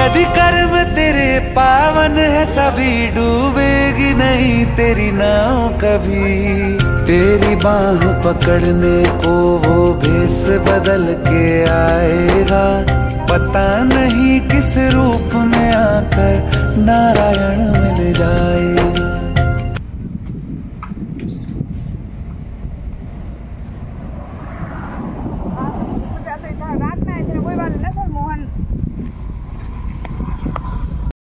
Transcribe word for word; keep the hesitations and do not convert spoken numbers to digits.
यदि कर्म तेरे पावन है सभी, डूबेगी नहीं तेरी नाव कभी। तेरी बाह पकड़ने को वो भेष बदल के आएगा, पता नहीं किस रूप में आकर नारायण मिल जाए।